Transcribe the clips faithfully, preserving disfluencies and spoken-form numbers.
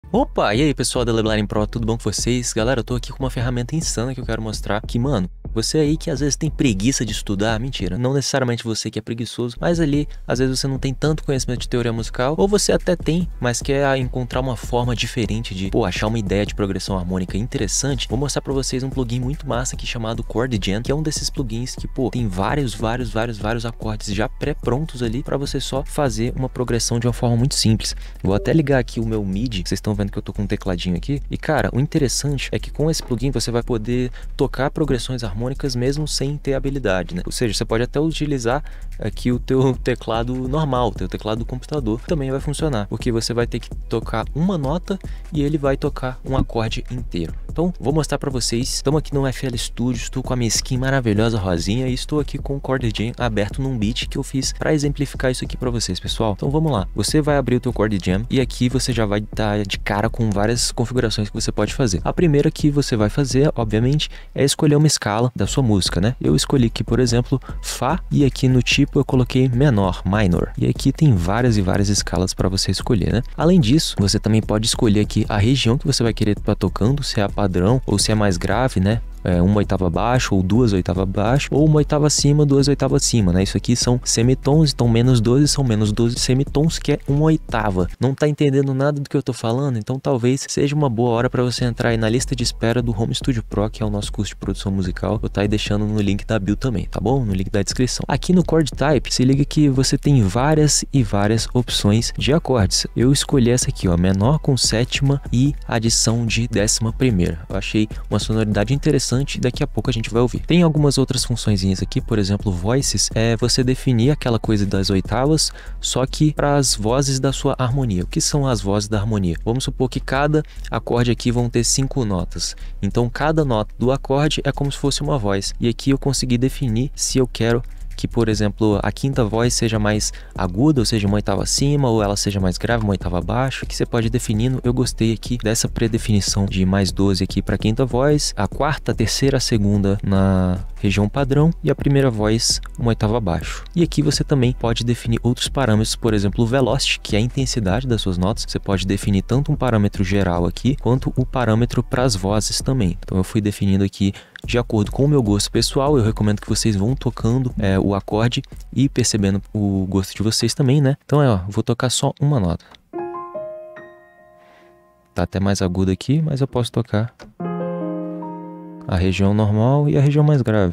Opa, e aí pessoal da Lebline Pro, tudo bom com vocês? Galera, eu tô aqui com uma ferramenta insana que eu quero mostrar que, mano, você aí que às vezes tem preguiça de estudar, mentira, não necessariamente você que é preguiçoso, mas ali, às vezes você não tem tanto conhecimento de teoria musical, ou você até tem, mas quer encontrar uma forma diferente de, pô, achar uma ideia de progressão harmônica interessante. Vou mostrar pra vocês um plugin muito massa aqui chamado Chord Jam, que é um desses plugins que, pô, tem vários, vários, vários, vários acordes já pré-prontos ali pra você só fazer uma progressão de uma forma muito simples. Vou até ligar aqui o meu MIDI, vocês estão vendo que eu tô com um tecladinho aqui, e cara, o interessante é que com esse plugin você vai poder tocar progressões harmônicas mesmo sem ter habilidade, né? Ou seja, você pode até utilizar aqui o teu teclado normal, o teu teclado do computador, também vai funcionar, porque você vai ter que tocar uma nota e ele vai tocar um acorde inteiro. Então, vou mostrar pra vocês. Estamos aqui no F L Studio, estou com a minha skin maravilhosa rosinha e estou aqui com o Chord Jam aberto num beat que eu fiz para exemplificar isso aqui pra vocês, pessoal. Então, vamos lá. Você vai abrir o teu Chord Jam e aqui você já vai estar de cara com várias configurações que você pode fazer. A primeira que você vai fazer, obviamente, é escolher uma escala da sua música, né? Eu escolhi aqui, por exemplo, Fá, e aqui no tipo eu coloquei menor, minor. E aqui tem várias e várias escalas para você escolher, né? Além disso, você também pode escolher aqui a região que você vai querer estar tocando, se é a padrão ou se é mais grave, né? É, uma oitava abaixo ou duas oitavas abaixo, ou uma oitava acima, duas oitavas acima, né? Isso aqui são semitons, então menos doze são menos doze semitons, que é uma oitava. Não tá entendendo nada do que eu tô falando? Então talvez seja uma boa hora para você entrar aí na lista de espera do Home Studio Pro, que é o nosso curso de produção musical. Eu tá aí deixando no link da bio também, tá bom? No link da descrição. Aqui no Chord Type, se liga que você tem várias e várias opções de acordes. Eu escolhi essa aqui, ó, menor com sétima e adição de décima primeira. Eu achei uma sonoridade interessante. Daqui a pouco a gente vai ouvir. Tem algumas outras funçõezinhas aqui, por exemplo, voices, é você definir aquela coisa das oitavas, só que para as vozes da sua harmonia. O que são as vozes da harmonia? Vamos supor que cada acorde aqui vão ter cinco notas. Então cada nota do acorde é como se fosse uma voz. E aqui eu consegui definir se eu quero que, por exemplo, a quinta voz seja mais aguda, ou seja, uma oitava acima, ou ela seja mais grave, uma oitava abaixo, que você pode ir definindo. Eu gostei aqui dessa predefinição de mais doze aqui para a quinta voz, a quarta, a terceira, a segunda na região padrão e a primeira voz uma oitava abaixo. E aqui você também pode definir outros parâmetros, por exemplo, o velocity, que é a intensidade das suas notas. Você pode definir tanto um parâmetro geral aqui, quanto o parâmetro para as vozes também. Então eu fui definindo aqui de acordo com o meu gosto pessoal. Eu recomendo que vocês vão tocando é, o acorde e percebendo o gosto de vocês também, né? Então é, ó, vou tocar só uma nota. Tá até mais agudo aqui, mas eu posso tocar a região normal e a região mais grave.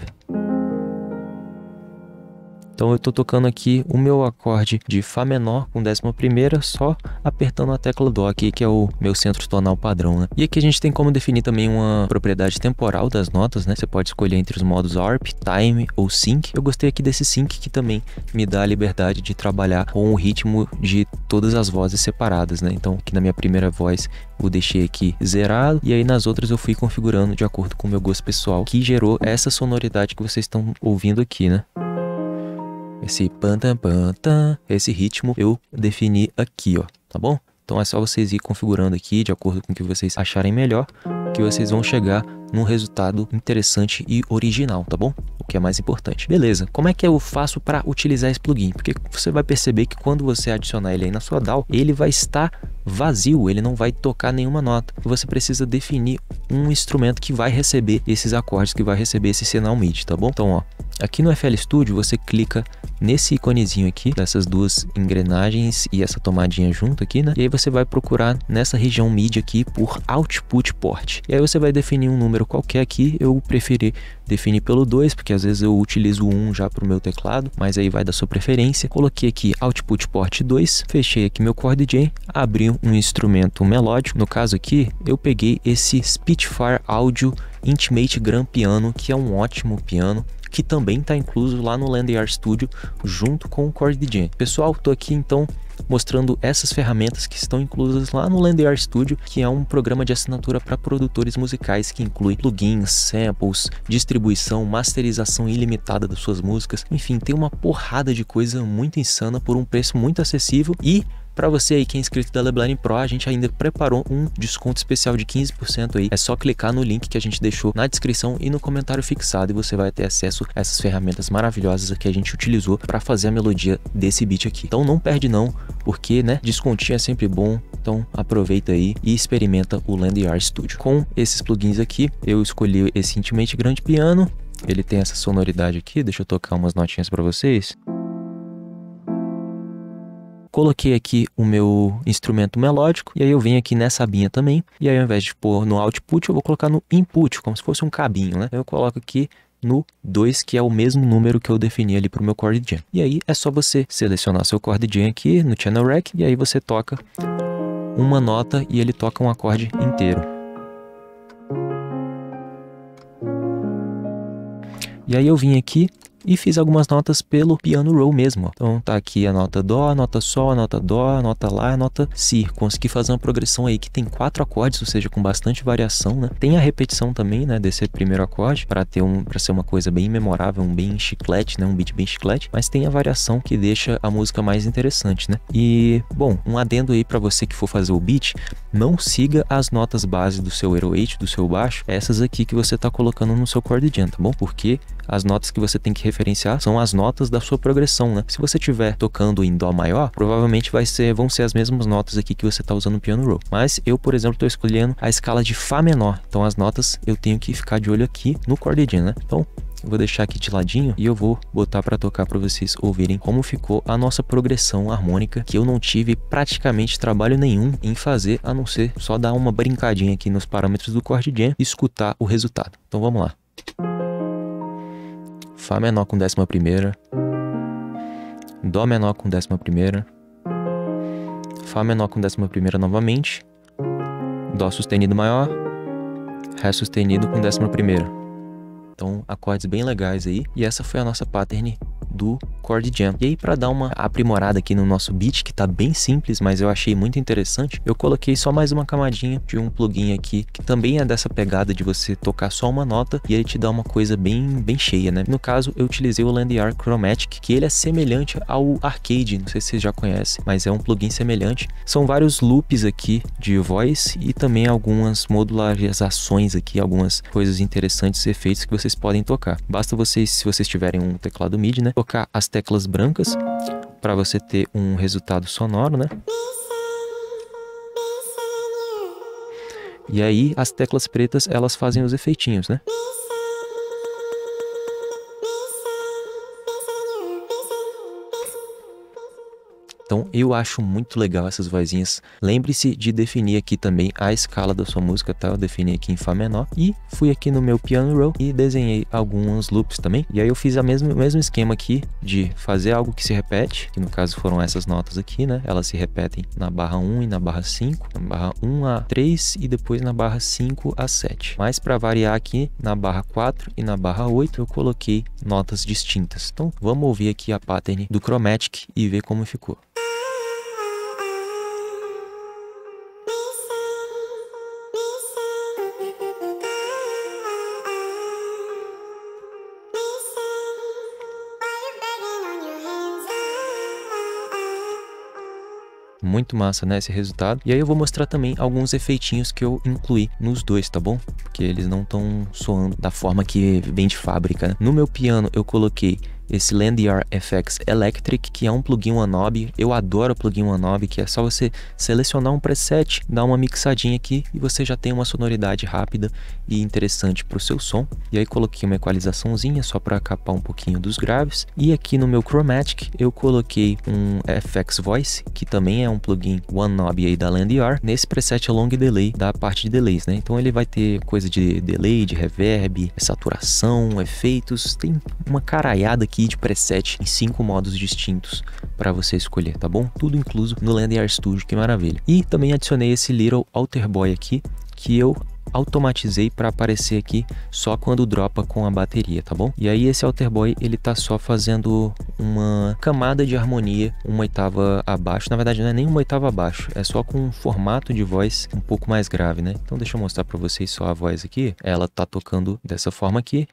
Então eu tô tocando aqui o meu acorde de Fá menor com décima primeira, só apertando a tecla Dó aqui, que é o meu centro tonal padrão, né? E aqui a gente tem como definir também uma propriedade temporal das notas, né? Você pode escolher entre os modos A R P, Time ou Sync. Eu gostei aqui desse Sync, que também me dá a liberdade de trabalhar com o ritmo de todas as vozes separadas, né? Então aqui na minha primeira voz eu deixei aqui zerado, e aí nas outras eu fui configurando de acordo com o meu gosto pessoal, que gerou essa sonoridade que vocês estão ouvindo aqui, né? Esse pantam pantam, esse ritmo eu defini aqui, ó, tá bom? Então é só vocês ir configurando aqui de acordo com o que vocês acharem melhor, que vocês vão chegar num resultado interessante e original, tá bom? O que é mais importante. Beleza, como é que eu faço para utilizar esse plugin? Porque você vai perceber que quando você adicionar ele aí na sua D A W, ele vai estar vazio, ele não vai tocar nenhuma nota. Você precisa definir um instrumento que vai receber esses acordes, que vai receber esse sinal MIDI, tá bom? Então, ó, aqui no F L Studio você clica nesse iconezinho aqui, dessas duas engrenagens e essa tomadinha junto aqui, né? E aí você vai procurar nessa região MIDI aqui por Output Port. E aí você vai definir um número qualquer aqui. Eu preferi definir pelo dois, porque às vezes eu utilizo o um já para o meu teclado, mas aí vai da sua preferência. Coloquei aqui Output Port dois, fechei aqui meu Chord Jam, abri um instrumento melódico. No caso aqui, eu peguei esse Spitfire Audio Intimate Grand Piano, que é um ótimo piano, que também está incluso lá no Landear Studio junto com o Chord Jam. Pessoal, tô aqui então mostrando essas ferramentas que estão inclusas lá no Landear Studio, que é um programa de assinatura para produtores musicais que inclui plugins, samples, distribuição, masterização ilimitada das suas músicas. Enfim, tem uma porrada de coisa muito insana por um preço muito acessível e Para você aí que é inscrito da Leblanc Pro, a gente ainda preparou um desconto especial de quinze por cento aí. É só clicar no link que a gente deixou na descrição e no comentário fixado e você vai ter acesso a essas ferramentas maravilhosas que a gente utilizou para fazer a melodia desse beat aqui. Então não perde não, porque, né, descontinho é sempre bom. Então aproveita aí e experimenta o Landyar Studio. Com esses plugins aqui, eu escolhi esse Intimate Grand Piano. Ele tem essa sonoridade aqui, deixa eu tocar umas notinhas para vocês. Coloquei aqui o meu instrumento melódico e aí eu venho aqui nessa abinha também. E aí ao invés de pôr no output, eu vou colocar no input, como se fosse um cabinho, né? Eu coloco aqui no dois, que é o mesmo número que eu defini ali para o meu chord jam. E aí é só você selecionar seu chord jam aqui no channel rack e aí você toca uma nota e ele toca um acorde inteiro. E aí eu vim aqui e fiz algumas notas pelo piano roll mesmo. Ó. Então tá aqui a nota dó, a nota sol, a nota dó, a nota lá, a nota si. Consegui fazer uma progressão aí que tem quatro acordes, ou seja, com bastante variação, né? Tem a repetição também, né, desse primeiro acorde para ter um, para ser uma coisa bem memorável, um bem chiclete, né, um beat bem chiclete. Mas tem a variação que deixa a música mais interessante, né? E bom, um adendo aí para você que for fazer o beat, não siga as notas base do seu zero oito, do seu baixo, essas aqui que você tá colocando no seu chord jam, tá bom? Porque as notas que você tem que referenciar são as notas da sua progressão, né? Se você estiver tocando em dó maior, provavelmente vai ser, vão ser as mesmas notas aqui que você está usando no piano roll. Mas eu, por exemplo, estou escolhendo a escala de fá menor. Então as notas eu tenho que ficar de olho aqui no chord jam, né? Então eu vou deixar aqui de ladinho e eu vou botar para tocar para vocês ouvirem como ficou a nossa progressão harmônica, que eu não tive praticamente trabalho nenhum em fazer, a não ser só dar uma brincadinha aqui nos parâmetros do chord jam e escutar o resultado. Então vamos lá. Fá menor com décima primeira, Dó menor com décima primeira, Fá menor com décima primeira novamente, Dó sustenido maior, Ré sustenido com décima primeira. Então, acordes bem legais aí. E essa foi a nossa pattern do chord jam. E aí, para dar uma aprimorada aqui no nosso beat, que tá bem simples, mas eu achei muito interessante, eu coloquei só mais uma camadinha de um plugin aqui, que também é dessa pegada de você tocar só uma nota e ele te dá uma coisa bem, bem cheia, né? No caso, eu utilizei o Landyar Chromatic, que ele é semelhante ao Arcade, não sei se vocês já conhecem, mas é um plugin semelhante. São vários loops aqui de voz e também algumas modularizações aqui, algumas coisas interessantes, efeitos que vocês podem tocar. Basta vocês, se vocês tiverem um teclado M I D I, né, tocar as teclas brancas para você ter um resultado sonoro, né? E aí as teclas pretas, elas fazem os efeitinhos, né? Então eu acho muito legal essas vozinhas. Lembre-se de definir aqui também a escala da sua música, tá? Eu defini aqui em Fá menor e fui aqui no meu piano roll e desenhei alguns loops também. E aí eu fiz a mesmo, o mesmo esquema aqui de fazer algo que se repete, que no caso foram essas notas aqui, né? Elas se repetem na barra um e na barra cinco, na barra um a três e depois na barra cinco a sete. Mas para variar aqui, na barra quatro e na barra oito eu coloquei notas distintas. Então vamos ouvir aqui a pattern do Chromatic e ver como ficou. Muito massa, né, esse resultado. E aí eu vou mostrar também alguns efeitinhos que eu incluí nos dois, tá bom? Porque eles não estão soando da forma que vem de fábrica, né? No meu piano eu coloquei esse Landyar F X Electric, que é um plugin One-Knob. Eu adoro o plugin One-Knob, que é só você selecionar um preset, dar uma mixadinha aqui e você já tem uma sonoridade rápida e interessante para o seu som. E aí coloquei uma equalizaçãozinha só para capar um pouquinho dos graves. E aqui no meu Chromatic eu coloquei um F X Voice, que também é um plugin One-Knob aí da Landyar, nesse preset Long Delay da parte de delays, né? Então ele vai ter coisa de delay, de reverb, saturação, efeitos, tem uma caralhada aqui de preset em cinco modos distintos para você escolher, tá bom? Tudo incluso no Landyar Studio, que maravilha. E também adicionei esse Little Alter Boy aqui, que eu automatizei para aparecer aqui só quando dropa com a bateria, tá bom? E aí esse Alter Boy, ele tá só fazendo uma camada de harmonia uma oitava abaixo. Na verdade não é nem uma oitava abaixo, é só com um formato de voz um pouco mais grave, né? Então deixa eu mostrar para vocês só a voz aqui. Ela tá tocando dessa forma aqui.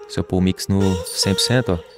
Se eu pôr o mix no cem por cento, ó.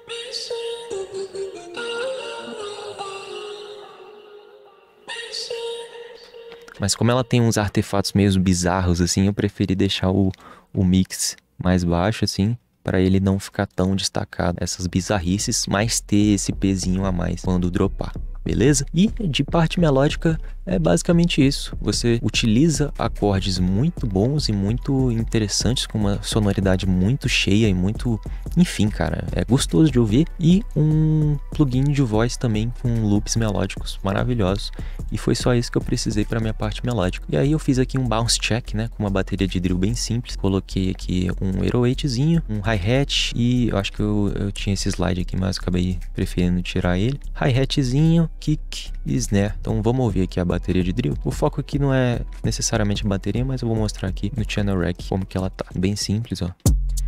Mas como ela tem uns artefatos meio bizarros assim, eu preferi deixar o, o mix mais baixo assim, para ele não ficar tão destacado essas bizarrices, mas ter esse pezinho a mais quando dropar. Beleza? E de parte melódica é basicamente isso. Você utiliza acordes muito bons e muito interessantes, com uma sonoridade muito cheia e muito... Enfim, cara, é gostoso de ouvir. E um plugin de voz também com loops melódicos maravilhosos. E foi só isso que eu precisei para minha parte melódica. E aí eu fiz aqui um bounce check, né, com uma bateria de drill bem simples. Coloquei aqui um eight oh eightzinho, um hi-hat e eu acho que eu, eu tinha esse slide aqui, mas eu acabei preferindo tirar ele. Hi-hatzinho, kick e snare. Então vamos ouvir aqui a bateria de drill. O foco aqui não é necessariamente a bateria, mas eu vou mostrar aqui no channel rack como que ela tá. Bem simples, ó.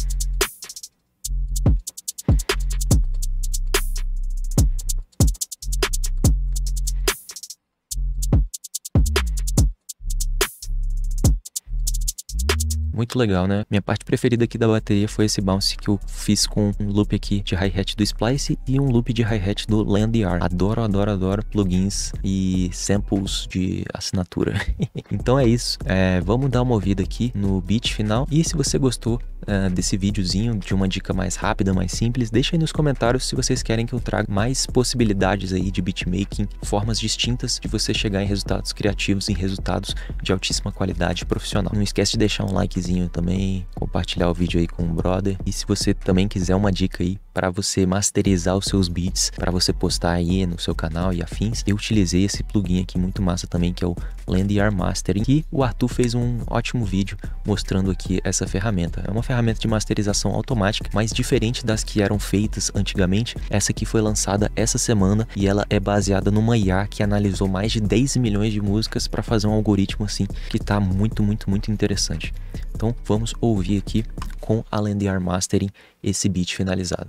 Muito legal, né? Minha parte preferida aqui da bateria foi esse bounce que eu fiz com um loop aqui de hi-hat do Splice e um loop de hi-hat do Landiar. Adoro, adoro, adoro plugins e samples de assinatura. Então é isso. É, vamos dar uma ouvida aqui no beat final. E se você gostou é, desse videozinho, de uma dica mais rápida, mais simples, deixa aí nos comentários se vocês querem que eu traga mais possibilidades aí de beatmaking, formas distintas de você chegar em resultados criativos, em resultados de altíssima qualidade profissional. Não esquece de deixar um likezinho também, compartilhar o vídeo aí com o brother. E se você também quiser uma dica aí para você masterizar os seus beats, para você postar aí no seu canal e afins, eu utilizei esse plugin aqui muito massa também, que é o Landiar Mastering, e o Arthur fez um ótimo vídeo mostrando aqui essa ferramenta. É uma ferramenta de masterização automática, mas diferente das que eram feitas antigamente. Essa aqui foi lançada essa semana e ela é baseada numa I A que analisou mais de dez milhões de músicas para fazer um algoritmo assim que tá muito, muito, muito interessante. Então vamos ouvir aqui com a Landiar Mastering esse beat finalizado.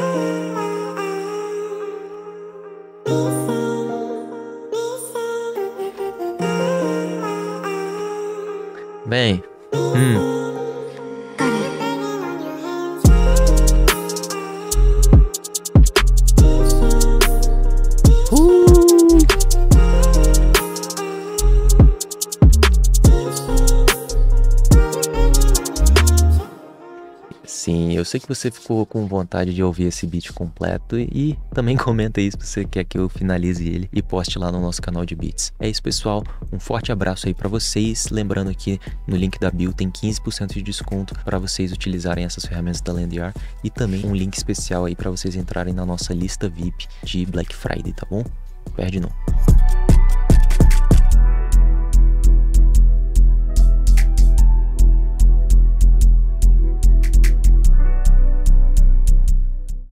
Bem, hum. Sim, eu sei que você ficou com vontade de ouvir esse beat completo e também comenta aí se você quer que eu finalize ele e poste lá no nosso canal de beats. É isso, pessoal, um forte abraço aí pra vocês, lembrando que no link da bio tem quinze por cento de desconto para vocês utilizarem essas ferramentas da Landiar e também um link especial aí para vocês entrarem na nossa lista V I P de Black Friday, tá bom? Perde não.